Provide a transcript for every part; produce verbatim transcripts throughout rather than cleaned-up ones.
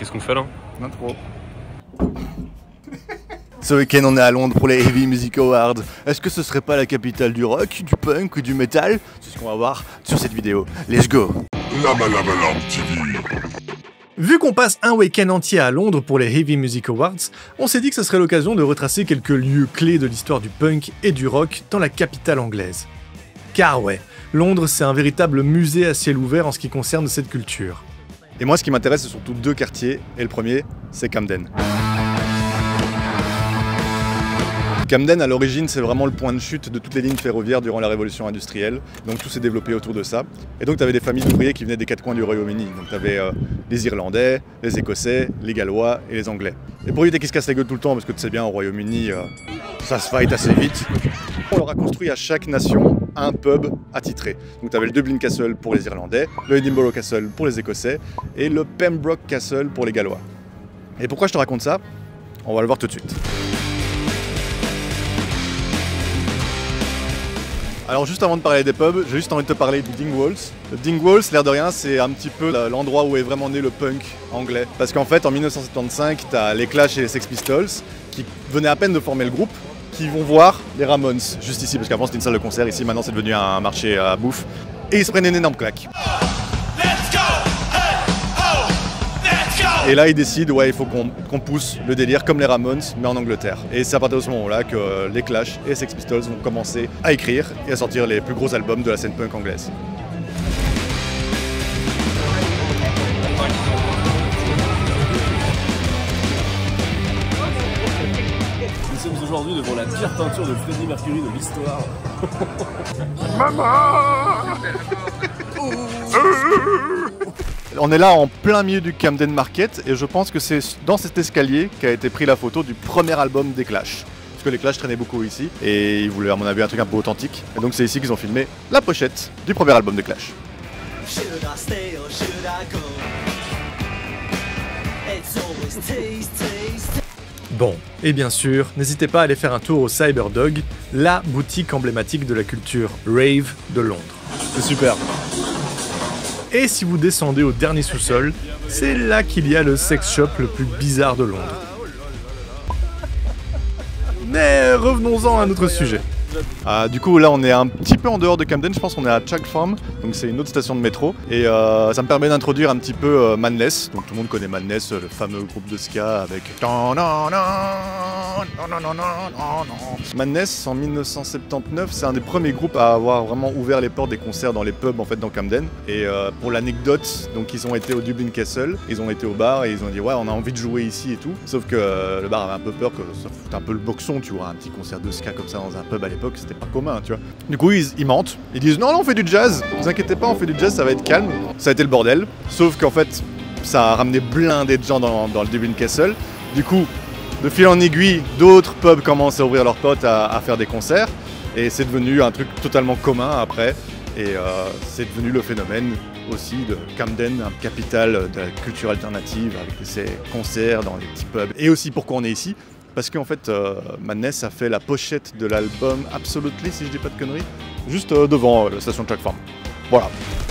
Qu'est-ce qu'on fait là? Non trop. Ce week-end on est à Londres pour les Heavy Music Awards. Est-ce que ce serait pas la capitale du rock, du punk ou du metal? C'est ce qu'on va voir sur cette vidéo. Let's go. Lama Lama Lamb T V. Vu qu'on passe un week-end entier à Londres pour les Heavy Music Awards, on s'est dit que ce serait l'occasion de retracer quelques lieux clés de l'histoire du punk et du rock dans la capitale anglaise. Car ouais, Londres c'est un véritable musée à ciel ouvert en ce qui concerne cette culture. Et moi ce qui m'intéresse c'est surtout deux quartiers, et le premier c'est Camden. Camden, à l'origine, c'est vraiment le point de chute de toutes les lignes ferroviaires durant la révolution industrielle. Donc tout s'est développé autour de ça. Et donc tu avais des familles d'ouvriers qui venaient des quatre coins du Royaume-Uni. Donc tu avais euh, les Irlandais, les Écossais, les Gallois et les Anglais. Et pour éviter qu'ils se cassent la gueule tout le temps, parce que tu sais bien, au Royaume-Uni, euh, ça se fight assez vite, on leur a construit à chaque nation un pub attitré. Donc tu avais le Dublin Castle pour les Irlandais, le Edinburgh Castle pour les Écossais et le Pembroke Castle pour les Gallois. Et pourquoi je te raconte ça? On va le voir tout de suite. Alors juste avant de parler des pubs, j'ai juste envie de te parler du Dingwalls. Le Dingwalls, l'air de rien, c'est un petit peu l'endroit où est vraiment né le punk anglais. Parce qu'en fait, en mille neuf cent soixante-quinze, t'as les Clash et les Sex Pistols qui venaient à peine de former le groupe, qui vont voir les Ramones, juste ici, parce qu'avant c'était une salle de concert, ici maintenant c'est devenu un marché à bouffe. Et ils se prennent une énorme claque. Et là, ils décident, ouais, il faut qu'on qu'on pousse le délire comme les Ramones, mais en Angleterre. Et c'est à partir de ce moment-là que euh, les Clash et les Sex Pistols vont commencer à écrire et à sortir les plus gros albums de la scène punk anglaise. Nous sommes aujourd'hui devant la pire peinture de Freddie Mercury de l'histoire. On est là en plein milieu du Camden Market et je pense que c'est dans cet escalier qu'a été pris la photo du premier album des Clash. Parce que les Clash traînaient beaucoup ici et ils voulaient à mon avis un truc un peu authentique. Et donc c'est ici qu'ils ont filmé la pochette du premier album de Clash. Bon, et bien sûr, n'hésitez pas à aller faire un tour au Cyberdog, la boutique emblématique de la culture rave de Londres. C'est super. Et si vous descendez au dernier sous-sol, c'est là qu'il y a le sex shop le plus bizarre de Londres. Mais revenons-en à notre sujet. Ah, du coup là on est un petit peu en dehors de Camden, je pense qu'on est à Chalk Farm, donc c'est une autre station de métro et euh, ça me permet d'introduire un petit peu euh, Madness, donc tout le monde connaît Madness, le fameux groupe de ska avec Madness en mille neuf cent soixante-dix-neuf, c'est un des premiers groupes à avoir vraiment ouvert les portes des concerts dans les pubs en fait dans Camden. Et euh, pour l'anecdote, donc ils ont été au Dublin Castle, ils ont été au bar et ils ont dit ouais on a envie de jouer ici et tout, sauf que euh, le bar avait un peu peur que ça foute un peu le boxon, tu vois, un petit concert de ska comme ça dans un pub à l'époque. C'était pas commun, tu vois. Du coup, ils, ils mentent. Ils disent non, non, on fait du jazz. Ne vous inquiétez pas, on fait du jazz, ça va être calme. Ça a été le bordel. Sauf qu'en fait, ça a ramené blindé de gens dans, dans le Dublin Castle. Du coup, de fil en aiguille, d'autres pubs commencent à ouvrir leurs portes à, à faire des concerts. Et c'est devenu un truc totalement commun après. Et euh, c'est devenu le phénomène aussi de Camden, un capitale de la culture alternative avec ces concerts dans les petits pubs. Et aussi pourquoi on est ici. Parce qu'en fait, euh, Madness a fait la pochette de l'album Absolutely, si je dis pas de conneries, juste euh, devant euh, la station de Chalk Farm. Voilà.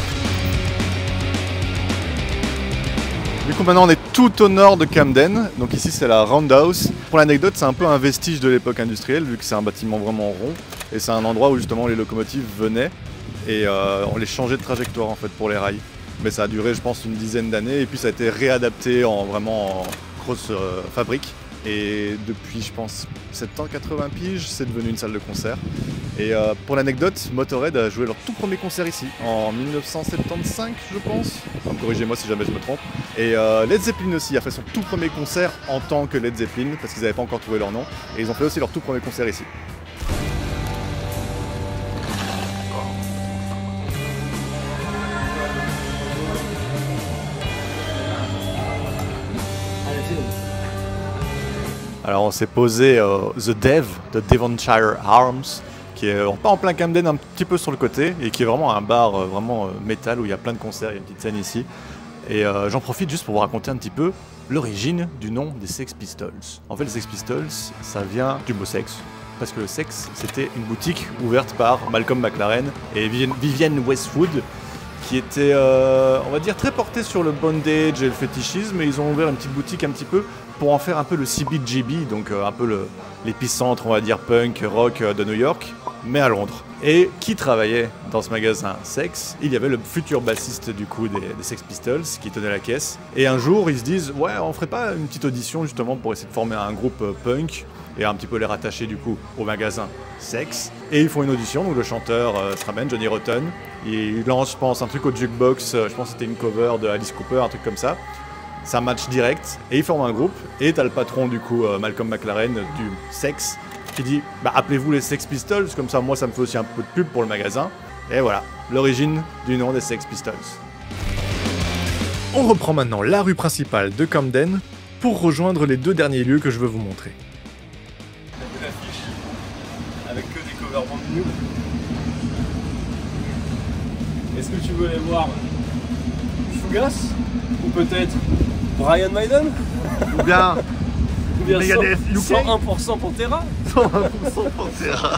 Du coup, maintenant, on est tout au nord de Camden. Donc ici, c'est la Roundhouse. Pour l'anecdote, c'est un peu un vestige de l'époque industrielle, vu que c'est un bâtiment vraiment rond. Et c'est un endroit où justement les locomotives venaient et euh, on les changeait de trajectoire en fait pour les rails. Mais ça a duré, je pense, une dizaine d'années. Et puis ça a été réadapté en vraiment en grosse euh, fabrique. Et depuis, je pense, soixante-dix quatre-vingts piges, c'est devenu une salle de concert. Et euh, pour l'anecdote, Motörhead a joué leur tout premier concert ici, en mille neuf cent soixante-quinze, je pense. Enfin, corrigez-moi si jamais je me trompe. Et euh, Led Zeppelin aussi a fait son tout premier concert en tant que Led Zeppelin, parce qu'ils n'avaient pas encore trouvé leur nom. Et ils ont fait aussi leur tout premier concert ici. Alors on s'est posé euh, The Dev de Devonshire Arms, qui est euh, pas en plein Camden, un petit peu sur le côté, et qui est vraiment un bar euh, vraiment euh, métal où il y a plein de concerts, il y a une petite scène ici. Et euh, j'en profite juste pour vous raconter un petit peu l'origine du nom des Sex Pistols. En fait les Sex Pistols, ça vient du mot sexe, parce que le sexe c'était une boutique ouverte par Malcolm McLaren et Vivienne Westwood, qui était, euh, on va dire, très porté sur le bondage et le fétichisme, et ils ont ouvert une petite boutique un petit peu pour en faire un peu le C B G B, donc euh, un peu le, l'épicentre, on va dire, punk, rock euh, de New York, mais à Londres. Et qui travaillait dans ce magasin Sex? Il y avait le futur bassiste du coup des, des Sex Pistols qui tenait la caisse. Et un jour, ils se disent, ouais, on ferait pas une petite audition justement pour essayer de former un groupe euh, punk et un petit peu les rattacher du coup au magasin Sex. Et ils font une audition, donc le chanteur euh, se ramène, Johnny Rotten. Il lance, je pense, un truc au jukebox, euh, je pense que c'était une cover de Alice Cooper, un truc comme ça. Ça match direct, et ils forment un groupe. Et t'as le patron du coup, euh, Malcolm McLaren, du Sex, qui dit bah, appelez-vous les Sex Pistols, comme ça moi ça me fait aussi un peu de pub pour le magasin. Et voilà, l'origine du nom des Sex Pistols. On reprend maintenant la rue principale de Camden pour rejoindre les deux derniers lieux que je veux vous montrer. Une affiche avec que des covers Brand New. Est-ce que tu veux aller voir Fugass ou peut-être Brian Maiden Ou bien ou bien Megadeth U K cent un pour cent Pantera. cent un pour cent Pantera.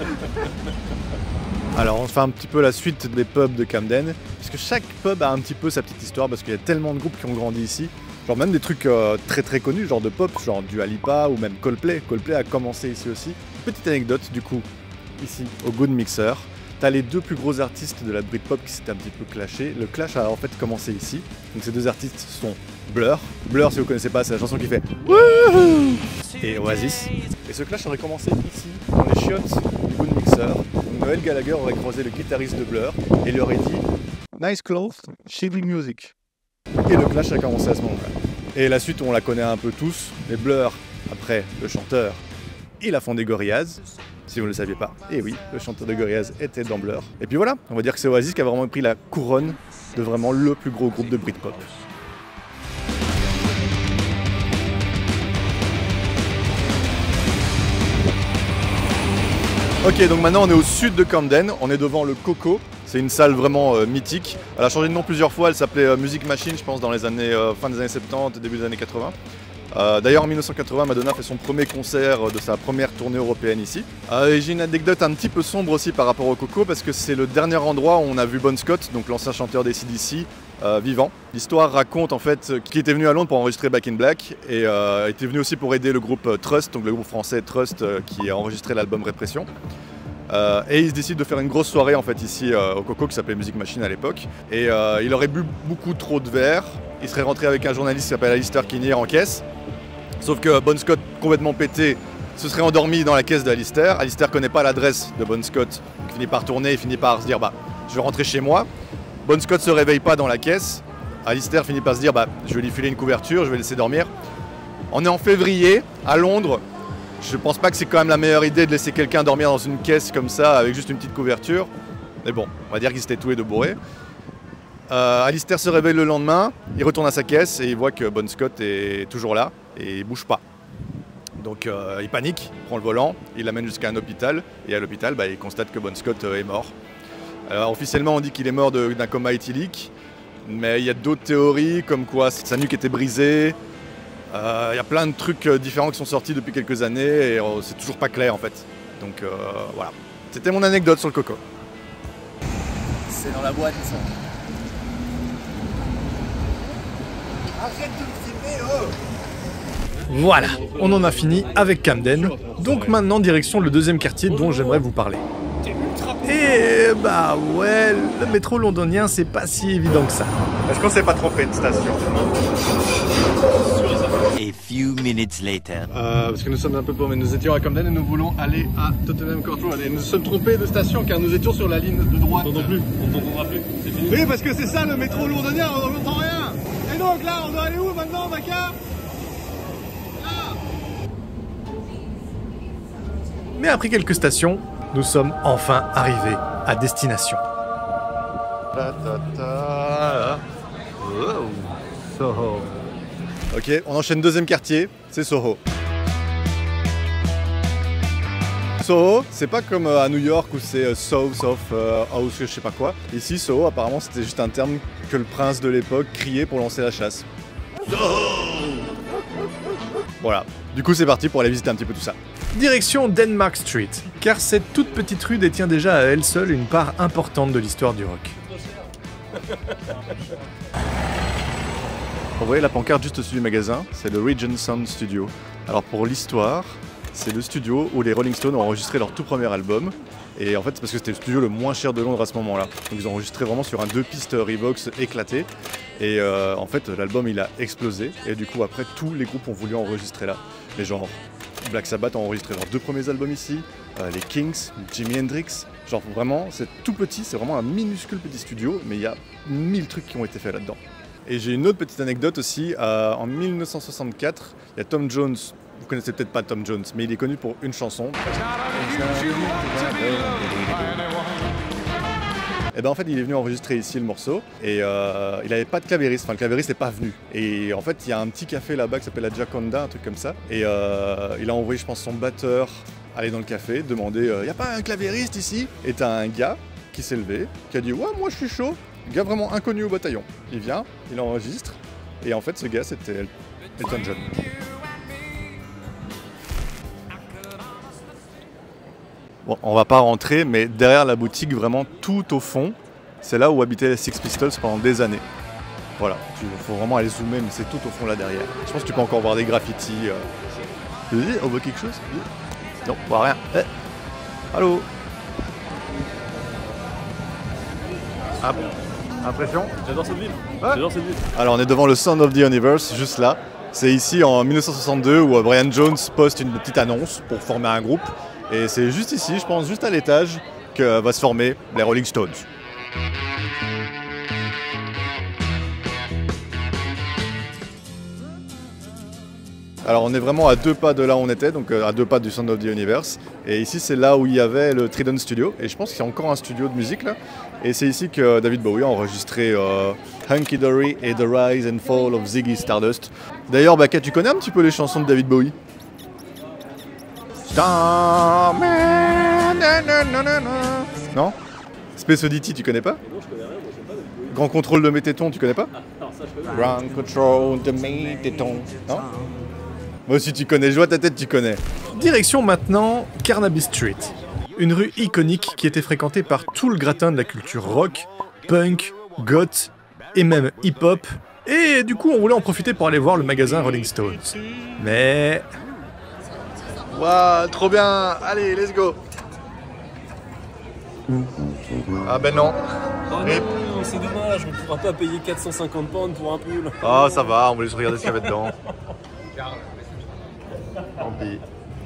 Alors on fait un petit peu la suite des pubs de Camden, puisque chaque pub a un petit peu sa petite histoire, parce qu'il y a tellement de groupes qui ont grandi ici. Genre même des trucs euh, très très connus, genre de pop, genre Dua Lipa ou même Coldplay. Coldplay a commencé ici aussi. Petite anecdote du coup, ici au Good Mixer, t'as les deux plus gros artistes de la Britpop qui s'étaient un petit peu clashés. Le clash a en fait commencé ici. Donc ces deux artistes sont Blur. Blur, si vous connaissez pas, c'est la chanson qui fait Wouhou et Oasis. Et ce clash aurait commencé ici, dans les chiottes du Good Mixer. Donc Noel Gallagher aurait croisé le guitariste de Blur et lui aurait dit Nice clothes, shitty music. Et le clash a commencé à ce moment-là. Et la suite, on la connaît un peu tous. Mais Blur, après, le chanteur, il a fondé Gorillaz. Si vous ne le saviez pas. Et oui, le chanteur de Gorillaz était dans Blur. Et puis voilà, on va dire que c'est Oasis qui a vraiment pris la couronne de vraiment le plus gros groupe de Britpop. Ok, donc maintenant on est au sud de Camden, on est devant le Coco. C'est une salle vraiment euh, mythique. Elle a changé de nom plusieurs fois, elle s'appelait euh, Music Machine, je pense, dans les années euh, fin des années soixante-dix, début des années quatre-vingts. Euh, D'ailleurs en mille neuf cent quatre-vingts, Madonna fait son premier concert de sa première tournée européenne ici. Euh, J'ai une anecdote un petit peu sombre aussi par rapport au Coco, parce que c'est le dernier endroit où on a vu Bon Scott, donc l'ancien chanteur des A C D C, euh, vivant. L'histoire raconte en fait qu'il était venu à Londres pour enregistrer Back in Black, et euh, était venu aussi pour aider le groupe Trust, donc le groupe français Trust euh, qui a enregistré l'album Répression. Euh, et il se décide de faire une grosse soirée en fait ici euh, au Coco qui s'appelait Music Machine à l'époque. Et euh, il aurait bu beaucoup trop de verre. Il serait rentré avec un journaliste qui s'appelle Alistair Kinnear en caisse. Sauf que Bon Scott, complètement pété, se serait endormi dans la caisse d'Alistair. Alistair connaît pas l'adresse de Bon Scott. Donc il finit par tourner, il finit par se dire bah je vais rentrer chez moi. Bon Scott se réveille pas dans la caisse. Alistair finit par se dire bah je vais lui filer une couverture, je vais le laisser dormir. On est en février à Londres. Je pense pas que c'est quand même la meilleure idée de laisser quelqu'un dormir dans une caisse comme ça avec juste une petite couverture. Mais bon, on va dire qu'ils s'étaient tous les deux bourrés. Euh, Alistair se réveille le lendemain, il retourne à sa caisse et il voit que Bon Scott est toujours là et il bouge pas. Donc euh, il panique, il prend le volant, il l'amène jusqu'à un hôpital et à l'hôpital bah, il constate que Bon Scott euh, est mort. Alors officiellement on dit qu'il est mort d'un coma éthylique, mais il y a d'autres théories comme quoi sa nuque était brisée. Il euh, y a plein de trucs différents qui sont sortis depuis quelques années et euh, c'est toujours pas clair en fait. Donc euh, voilà. C'était mon anecdote sur le Coco. C'est dans la boîte ça. Arrête de me filmer, oh! Voilà, on en a fini avec Camden. Donc maintenant direction le deuxième quartier dont j'aimerais vous parler. Et bah ouais, le métro londonien c'est pas si évident que ça. Est-ce qu'on s'est pas trompé de station? A few minutes later. Euh, parce que nous sommes un peu paumés. Nous étions à Camden et nous voulons aller à Tottenham Court Road. Et nous nous sommes trompés de station car nous étions sur la ligne de droite. On n'entend plus, on n'entendra plus, c'est fini. Oui, parce que c'est ça le métro londonien, on n'entend rien. Et donc là, on doit aller où maintenant, Maca? Mais après quelques stations, nous sommes enfin arrivés à destination. Soho. Ok, on enchaîne deuxième quartier, c'est Soho. Soho, c'est pas comme à New York où c'est South of euh, House, je sais pas quoi. Ici, Soho, apparemment, c'était juste un terme que le prince de l'époque criait pour lancer la chasse. Soho. Voilà. Du coup, c'est parti pour aller visiter un petit peu tout ça. Direction Denmark Street, car cette toute petite rue détient déjà à elle seule une part importante de l'histoire du rock. Vous voyez la pancarte juste au-dessus du magasin, c'est le Regent Sound Studio. Alors pour l'histoire, c'est le studio où les Rolling Stones ont enregistré leur tout premier album. Et en fait c'est parce que c'était le studio le moins cher de Londres à ce moment-là. Donc ils ont enregistré vraiment sur un deux pistes Revox éclaté. Et euh, en fait l'album il a explosé. Et du coup après tous les groupes ont voulu enregistrer là. Mais genre Black Sabbath a enregistré leurs deux premiers albums ici. Euh, les Kings, Jimi Hendrix. Genre vraiment c'est tout petit, c'est vraiment un minuscule petit studio. Mais il y a mille trucs qui ont été faits là-dedans. Et j'ai une autre petite anecdote aussi. Euh, en mille neuf cent soixante-quatre, il y a Tom Jones. Vous connaissez peut-être pas Tom Jones, mais il est connu pour une chanson. Et ben en fait il est venu enregistrer ici le morceau et euh, il n'avait pas de clavériste, enfin le clavériste n'est pas venu. Et en fait il y a un petit café là-bas qui s'appelle la Jaconda, un truc comme ça. Et euh, il a envoyé je pense son batteur aller dans le café, demander il euh, n'y a pas un clavériste ici? Et t'as un gars qui s'est levé, qui a dit ouais moi je suis chaud. Gars vraiment inconnu au bataillon. Il vient, il enregistre et en fait ce gars c'était Elton John. Bon, on va pas rentrer, mais derrière la boutique, vraiment tout au fond, c'est là où habitaient les Sex Pistols pendant des années. Voilà, il faut vraiment aller zoomer, mais c'est tout au fond là derrière. Je pense que tu peux encore voir des graffitis. Euh... On voit quelque chose? Non, on voit rien. Eh. Allô? Ah bon. Impression? J'adore cette ville. Ouais. J'adore cette ville. Alors on est devant le Sound of the Universe, juste là. C'est ici en mille neuf cent soixante-deux où Brian Jones poste une petite annonce pour former un groupe. Et c'est juste ici, je pense, juste à l'étage, que va se former les Rolling Stones. Alors on est vraiment à deux pas de là où on était, donc à deux pas du Sound of the Universe. Et ici c'est là où il y avait le Trident Studio. Et je pense qu'il y a encore un studio de musique là. Et c'est ici que David Bowie a enregistré euh, Hunky Dory et The Rise and Fall of Ziggy Stardust. D'ailleurs, Baka, tu connais un petit peu les chansons de David Bowie? Non? Space Oddity, tu connais pas? Non, je connais rien, moi je sais pas David Bowie. Grand contrôle de mes tétons, tu connais pas? Ah, alors ça je connais. Grand control de mes tétons. Non? Moi aussi tu connais, je vois ta tête, tu connais. Direction maintenant Carnaby Street, une rue iconique qui était fréquentée par tout le gratin de la culture rock, punk, goth et même hip-hop. Et du coup on voulait en profiter pour aller voir le magasin Rolling Stones. Mais... Waouh, trop bien! Allez, let's go! Ah ben non. Oh Et- non, c'est dommage, on ne pourra pas payer quatre cent cinquante pounds pour un pull. Oh ça va, on va juste regarder ce qu'il y avait dedans. Tant pis.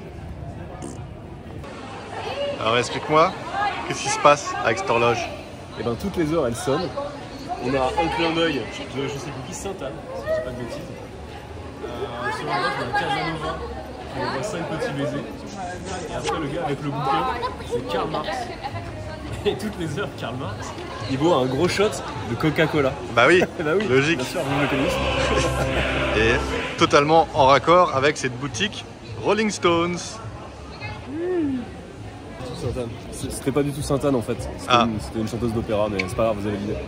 Alors explique-moi, qu'est-ce qui se passe avec cette horloge? Et ben toutes les heures elle sonne. On a un clin d'œil de je sais plus qui, Sainte-Anne, si je dis pas de bêtises. Euh, sur la droite on a Casanova, on voit cinq petits baisers. Et après le gars avec le bouquin, c'est Karl Marx. Et toutes les heures Karl Marx, il boit un gros shot de Coca-Cola. Bah oui, Bah oui, logique. bien sûr, vous le connaissez. Et totalement en raccord avec cette boutique Rolling Stones. Sainte-Anne. C'était pas du tout Sainte-Anne en fait. C'était Ah. une, c'était une chanteuse d'opéra, mais c'est pas grave, vous allez l'idée.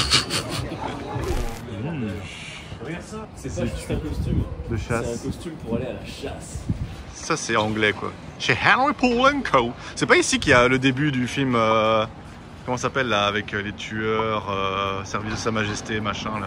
Regarde ça, c'est pas juste un costume. De C'est un chasse. costume pour aller à la chasse. Ça c'est anglais quoi. Chez Henry Poole and Co. C'est pas ici qu'il y a le début du film, euh, comment ça s'appelle là, avec euh, les tueurs, euh, service de Sa Majesté, machin là.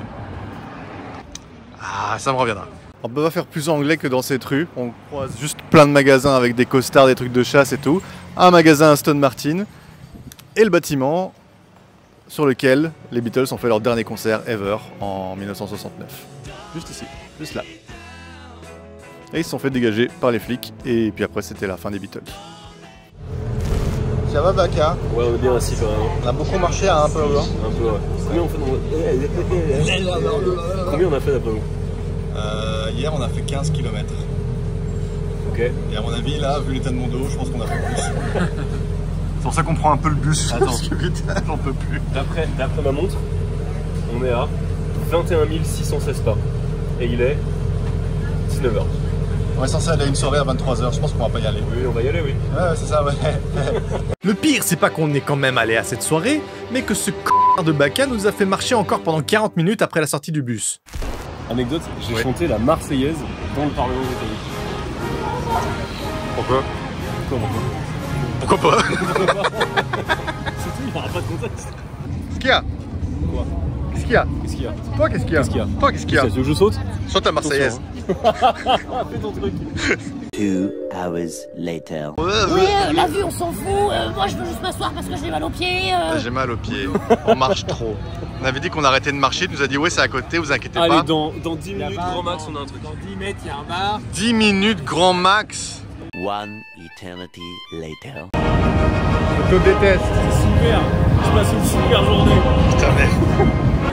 Ah, ça me reviendra. On peut pas faire plus anglais que dans cette rue. On croise juste plein de magasins avec des costards, des trucs de chasse et tout. Un magasin Aston Martin et le bâtiment sur lequel les Beatles ont fait leur dernier concert ever en mille neuf cent soixante-neuf. Juste ici, juste là. Et ils se sont fait dégager par les flics et puis après c'était la fin des Beatles. Ça va Baka? Ouais, on est bien assis quand même. On a beaucoup marché à un peu loin. Un peu, ouais. Combien on fait dans... Combien on a fait d'après vous? Euh, hier on a fait quinze kilomètres. Ok. Et à mon avis là, vu l'état de mon dos, je pense qu'on a fait plus. C'est pour ça qu'on prend un peu le bus. Attends. Parce que putain, j'en peux plus. D'après d'après ma montre, on est à vingt et un mille six cent seize pas. Et il est dix-neuf heures. On est censé aller à une soirée à vingt-trois heures, je pense qu'on va pas y aller. Oui, on va y aller, oui. Ouais, ouais c'est ça, ouais. Le pire, c'est pas qu'on est quand même allé à cette soirée, mais que ce c*** de Baka nous a fait marcher encore pendant quarante minutes après la sortie du bus. Anecdote, j'ai Ouais. chanté la Marseillaise dans le Parlement britannique. Pourquoi? Pourquoi Pourquoi pas? C'est tout, il n'y aura pas de contexte. Ce qu'il y a? Quoi? qu'il y a? Qu'est-ce qu'il y a? Toi, qu'est-ce qu'il y a? Qu'est-ce qu'il y a? Toi, qu'est-ce qu'il y a? Tu veux que je saute? Chante la Marseillaise. Fais ton truc. Two hours later. Oui, euh, la vue, on s'en fout. Euh, moi, je veux juste m'asseoir parce que j'ai mal aux pieds. Euh... J'ai mal aux pieds. On marche trop. On avait dit qu'on arrêtait de marcher. Tu nous a dit, ouais, c'est à côté, vous inquiétez Allez, pas. dans, dans dix minutes, grand max, on a un truc. Dans dix mètres, il y a un bar. dix minutes, grand max. One eternity later. Je te déteste. C'est super. Je passe une super journée. Putain, merde.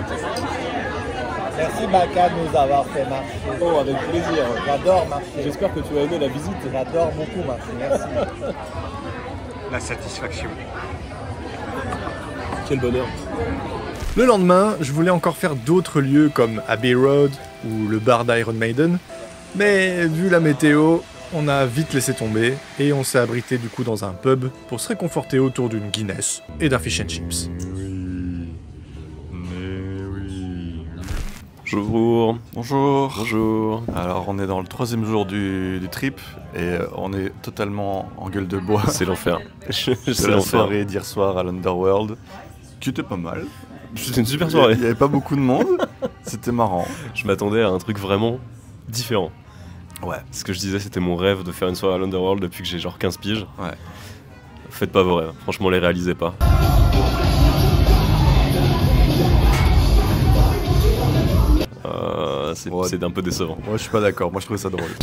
Merci Maca de nous avoir fait marcher. Oh, avec plaisir. J'adore marcher. J'espère que tu as aimé la visite. J'adore beaucoup marcher. Merci. La satisfaction. Quel bonheur. Le lendemain, je voulais encore faire d'autres lieux comme Abbey Road ou le bar d'Iron Maiden, mais vu la météo, on a vite laissé tomber et on s'est abrité du coup dans un pub pour se réconforter autour d'une Guinness et d'un fish and chips. Bonjour. Bonjour. Bonjour. Alors on est dans le troisième jour du, du trip et on est totalement en gueule de bois. C'est l'enfer. C'est la soirée d'hier soir à l'Underworld, qui était pas mal. C'était une super soirée. Il n'y avait pas beaucoup de monde, c'était marrant. Je m'attendais à un truc vraiment différent. Ouais. Ce que je disais, c'était mon rêve de faire une soirée à l'Underworld depuis que j'ai genre quinze piges. Ouais. Faites pas vos rêves, franchement les réalisez pas. Euh, c'est Ouais. c'est un peu décevant. Moi je suis pas d'accord, moi je trouvais ça drôle.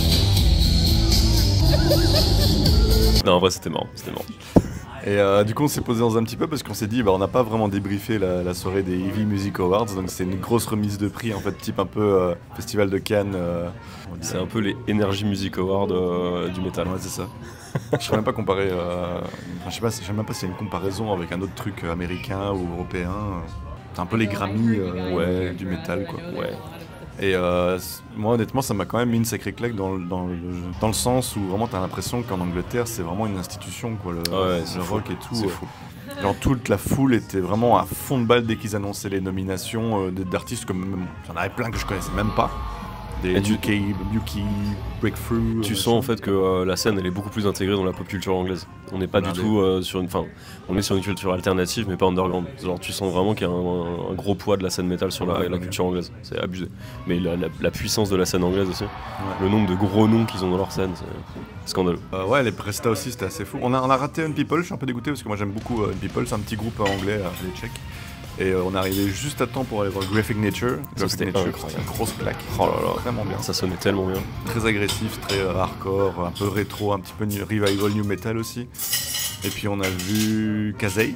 Non, en vrai c'était marrant, c'était marrant. Et euh, du coup on s'est posé dans un petit peu parce qu'on s'est dit bah on n'a pas vraiment débriefé la, la soirée des Heavy Music Awards, donc c'est une grosse remise de prix en fait, type un peu euh, Festival de Cannes. Euh, C'est un peu les Energy Music Awards euh, du métal. Ouais, c'est ça. Je sais même pas comparer. Euh... Enfin, je sais pas, je sais même pas s'il y a une comparaison avec un autre truc euh, américain ou européen. C'est un peu les Grammy euh, Ouais. du métal quoi. Ouais. Et euh, moi honnêtement ça m'a quand même mis une sacrée claque dans, le- dans, le, dans le sens où vraiment t'as l'impression qu'en Angleterre c'est vraiment une institution quoi, le, Ouais, c'est le fou. rock et tout. C'est euh, fou. Genre toute la foule était vraiment à fond de balle dès qu'ils annonçaient les nominations euh, d'artistes comme même, j'en avais plein que je connaissais même pas. Des Et tu- U K, U K Breakthrough. Tu euh, sens en machin. fait que euh, la scène elle est beaucoup plus intégrée dans la pop culture anglaise. On n'est pas du Blindé. tout euh, sur une. Enfin, on est sur une culture alternative mais pas underground. Genre tu sens vraiment qu'il y a un, un gros poids de la scène métal sur la, Ouais, la ouais. culture anglaise. C'est abusé. Mais la, la- la puissance de la scène anglaise aussi. Le nombre de gros noms qu'ils ont dans leur scène, c'est scandaleux. Euh, ouais, les prestas aussi, c'était assez fou. On a, on a raté Unpeople, je suis un peu dégoûté parce que moi j'aime beaucoup euh, Unpeople, c'est un petit groupe euh, anglais, euh, les Tchèques. Et euh, on est arrivé juste à temps pour aller voir Graphic Nature. Graphic c'était Nature, incroyable. c'était une grosse claque. Oh là là. Vraiment bien. Ça sonnait tellement bien. Très agressif, très euh, hardcore, un peu rétro, un petit peu new- revival new metal aussi. Et puis on a vu Kazay.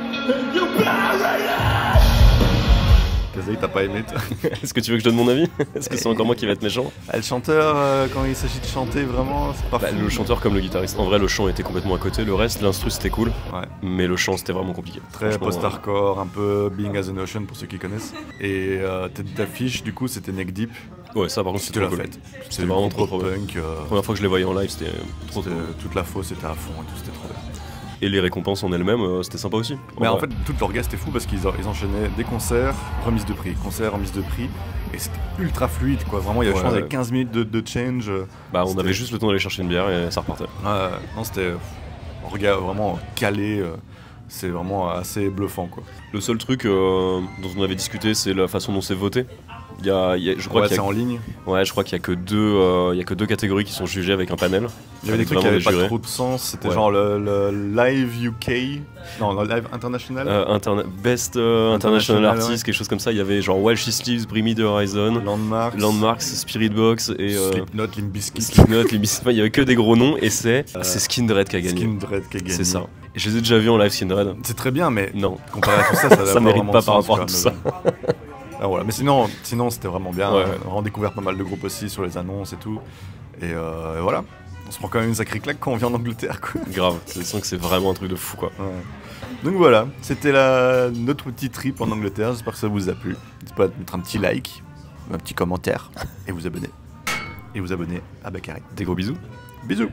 Kazay, t'as pas aimé toi? Est-ce que tu veux que je donne mon avis? Est-ce que c'est encore moi qui va être méchant? Ah, le chanteur, euh, quand il s'agit de chanter, vraiment, c'est pas Bah, fou. le chanteur comme le guitariste. En vrai, le chant était complètement à côté. Le reste, l'instru c'était cool. Ouais. Mais le chant c'était vraiment compliqué. Très Franchement, post-hardcore, un peu Being as an Ocean pour ceux qui connaissent. Et euh, tête d'affiche, du coup, c'était Neck Deep. euh, Ouais, ça par contre C'était c'était la trop cool. fête. C'était vraiment trop trop bien. punk. euh, La première fois que je les voyais en live, c'était trop c'était- trop. toute la fosse était à fond et tout, c'était trop bien. Et les récompenses en elles-mêmes, euh, c'était sympa aussi. Mais en vrai. fait, tout leur gars c'était fou parce qu'ils en- ils enchaînaient des concerts, remise de prix, concert, remise de prix. Et c'était ultra fluide quoi. Vraiment, il y avait, Ouais, je pense, il y ouais. avait quinze minutes de, de change. euh, Bah, on c'était- avait juste le temps d'aller chercher une bière et ça repartait. Ouais, non, c'était un regard vraiment calé. euh, c'est vraiment assez bluffant quoi. Le seul truc euh, dont on avait discuté, c'est la façon dont c'est voté. Il y a, il y a- je crois Ouais, qu'il y c'est a, en ligne. ouais, je crois qu'il y a que deux, euh, il y a que deux catégories qui sont jugées avec un panel. Il y avait des avec trucs qui vraiment avaient des pas jurés. trop de sens. C'était Ouais. genre le, le live U K, non, le live international. Euh, interna- Best euh, International, International, Artist, ouais. quelque chose comme ça. Il y avait genre While She Sleeps, Bring Me the Horizon, Landmarks, Landmarks, Spirit Box et euh, Slipknot, Limp Bizkit, Slipknot, Limp Bizkit. Enfin, il y avait que des gros noms et c'est c'est Skindred qui a gagné. Skindred qui a gagné. C'est ça. Et je les ai déjà vus en live Skindred. C'est très bien, mais Non. comparé à tout ça, ça, n'a Ça mérite vraiment pas de par sens, rapport à quoi, tout mais- Ah, voilà. Mais sinon, sinon c'était vraiment bien. Ouais. On a vraiment découvert pas mal de groupes aussi sur les annonces et tout. Et, euh, et voilà. On se prend quand même une sacrée claque quand on vient en Angleterre, quoi. Grave. C'est sens que c'est vraiment un truc de fou quoi. Ouais. Donc voilà, c'était la... notre petit trip en Angleterre. J'espère que ça vous a plu. N'hésitez pas à mettre un petit like, un petit commentaire et vous abonner. Et vous abonner à Bakary. Des gros bisous. Bisous.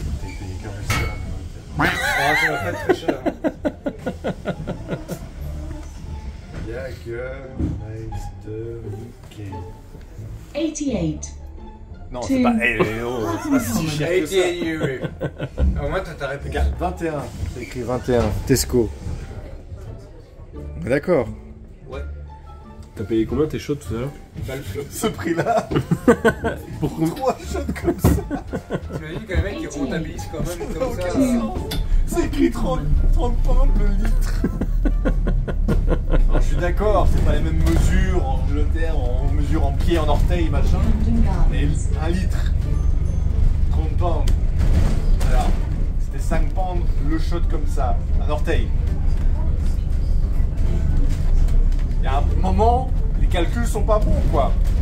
eighty-eight. Non, c'est pas- c'est pas si cher que ça. Au moins, t'as répété. vingt et un, c'est écrit vingt et un. Tesco. On est d'accord. Ouais. T'as payé combien tes shots tout à l'heure? Ce prix-là, Pour combien? trois shots comme ça, T'imagines que les mecs ils rentabilisent quand même ça n'a comme aucun ça. euh, sens. C'est écrit trente, trente pounds le litre. Alors, je suis d'accord, c'est pas les mêmes mesures en Angleterre, on mesure en pied, en orteil, machin. Mais un litre, trente pounds. Voilà, c'était cinq pounds le shot comme ça, un orteil. Il y a un moment, les calculs sont pas bons quoi.